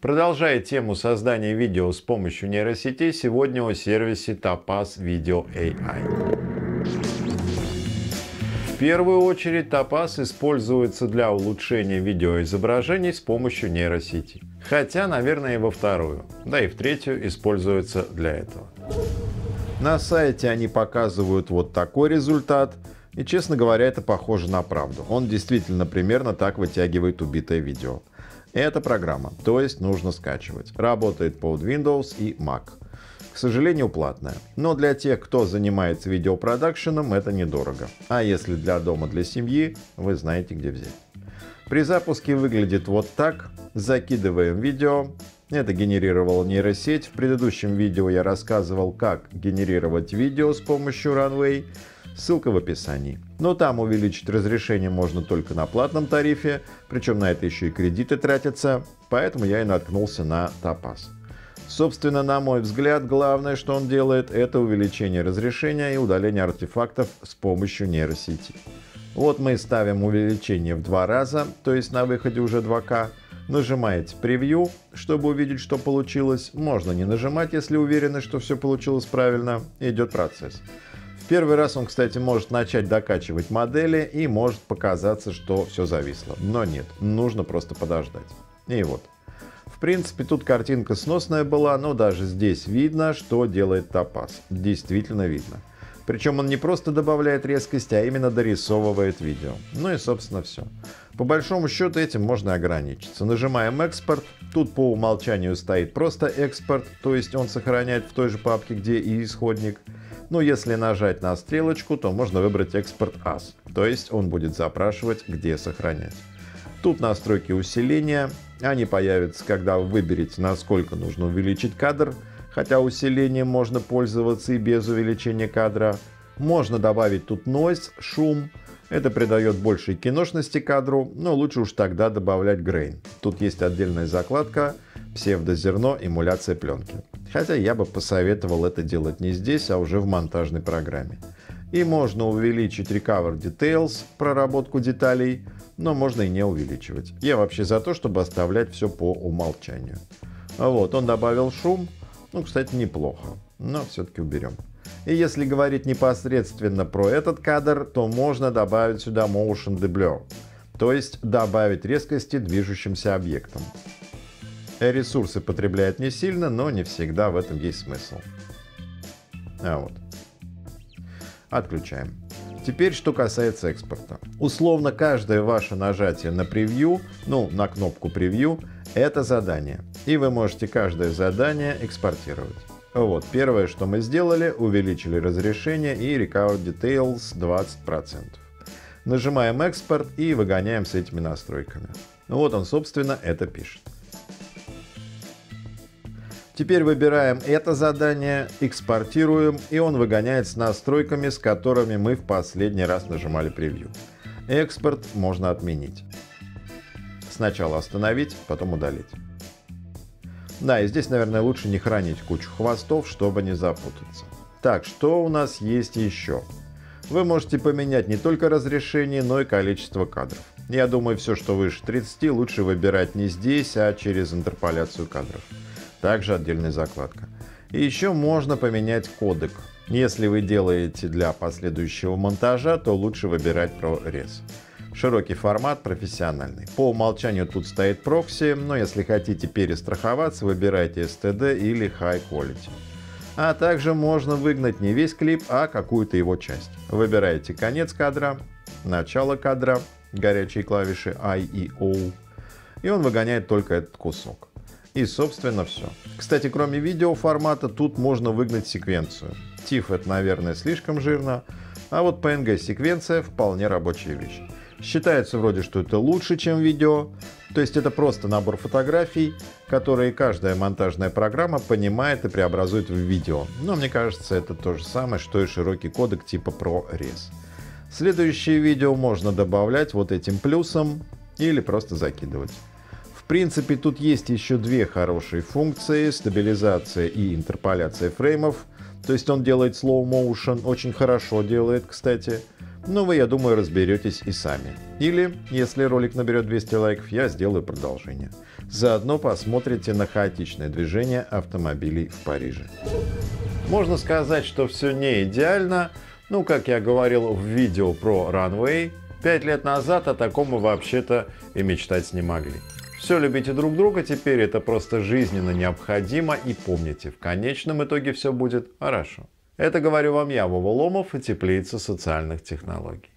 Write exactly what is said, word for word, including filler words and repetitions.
Продолжая тему создания видео с помощью нейросетей, сегодня о сервисе Topaz Video эй ай. В первую очередь Topaz используется для улучшения видеоизображений с помощью нейросети. Хотя, наверное, и во вторую, да и в третью используется для этого. На сайте они показывают вот такой результат. И, честно говоря, это похоже на правду. Он действительно примерно так вытягивает убитое видео. Это программа, то есть нужно скачивать. Работает под Windows и Mac. К сожалению, платная. Но для тех, кто занимается видеопродакшеном, это недорого. А если для дома, для семьи, вы знаете, где взять. При запуске выглядит вот так. Закидываем видео. Это генерировала нейросеть. В предыдущем видео я рассказывал, как генерировать видео с помощью Runway. Ссылка в описании. Но там увеличить разрешение можно только на платном тарифе, причем на это еще и кредиты тратятся, поэтому я и наткнулся на Topaz. Собственно, на мой взгляд, главное, что он делает, это увеличение разрешения и удаление артефактов с помощью нейросети. Вот мы ставим увеличение в два раза, то есть на выходе уже два ка. Нажимаете превью, чтобы увидеть, что получилось. Можно не нажимать, если уверены, что все получилось правильно. Идет процесс. В первый раз он, кстати, может начать докачивать модели и может показаться, что все зависло. Но нет, нужно просто подождать. И вот. В принципе, тут картинка сносная была, но даже здесь видно, что делает Topaz. Действительно видно. Причем он не просто добавляет резкость, а именно дорисовывает видео. Ну и, собственно, все. По большому счету этим можно ограничиться. Нажимаем экспорт. Тут по умолчанию стоит просто экспорт, то есть он сохраняет в той же папке, где и исходник. Но если нажать на стрелочку, то можно выбрать экспорт ас, то есть он будет запрашивать, где сохранять. Тут настройки усиления, они появятся, когда вы выберете, насколько нужно увеличить кадр, хотя усилением можно пользоваться и без увеличения кадра. Можно добавить тут noise, шум, это придает большей киношности кадру, но лучше уж тогда добавлять grain. Тут есть отдельная закладка псевдозерно, эмуляция пленки. Хотя я бы посоветовал это делать не здесь, а уже в монтажной программе. И можно увеличить Recover Details, проработку деталей, но можно и не увеличивать. Я вообще за то, чтобы оставлять все по умолчанию. Вот, он добавил шум, ну, кстати, неплохо, но все-таки уберем. И если говорить непосредственно про этот кадр, то можно добавить сюда Motion Blur, то есть добавить резкости движущимся объектам. Ресурсы потребляет не сильно, но не всегда в этом есть смысл. А вот. Отключаем. Теперь, что касается экспорта. Условно, каждое ваше нажатие на превью, ну, на кнопку превью, это задание. И вы можете каждое задание экспортировать. Вот, первое, что мы сделали, увеличили разрешение и Recover Details двадцать процентов. Нажимаем экспорт и выгоняем с этими настройками. Вот он, собственно, это пишет. Теперь выбираем это задание, экспортируем, и он выгоняет с настройками, с которыми мы в последний раз нажимали превью. Экспорт можно отменить. Сначала остановить, потом удалить. Да, и здесь, наверное, лучше не хранить кучу хвостов, чтобы не запутаться. Так, что у нас есть еще? Вы можете поменять не только разрешение, но и количество кадров. Я думаю, все, что выше тридцати, лучше выбирать не здесь, а через интерполяцию кадров. Также отдельная закладка. И еще можно поменять кодек. Если вы делаете для последующего монтажа, то лучше выбирать ProRes. Широкий формат, профессиональный. По умолчанию тут стоит прокси, но если хотите перестраховаться, выбирайте эс ти ди или High Quality. А также можно выгнать не весь клип, а какую-то его часть. Выбираете конец кадра, начало кадра, горячие клавиши ай и о, и он выгоняет только этот кусок. И, собственно, все. Кстати, кроме видео формата, тут можно выгнать секвенцию. тиф это, наверное, слишком жирно, а вот пи эн джи-секвенция вполне рабочая вещь. Считается вроде, что это лучше, чем видео, то есть это просто набор фотографий, которые каждая монтажная программа понимает и преобразует в видео. Но мне кажется, это то же самое, что и широкий кодек типа ProRes. Следующее видео можно добавлять вот этим плюсом или просто закидывать. В принципе, тут есть еще две хорошие функции: стабилизация и интерполяция фреймов. То есть он делает slow motion, очень хорошо делает, кстати. Но вы, я думаю, разберетесь и сами. Или, если ролик наберет двести лайков, я сделаю продолжение. Заодно посмотрите на хаотичное движение автомобилей в Париже. Можно сказать, что все не идеально. Ну, как я говорил в видео про Runway, пять лет назад о таком мы вообще-то и мечтать не могли. Все любите друг друга теперь, это просто жизненно необходимо, и помните, в конечном итоге все будет хорошо. Это говорю вам я, Вова Ломов и теплица социальных технологий.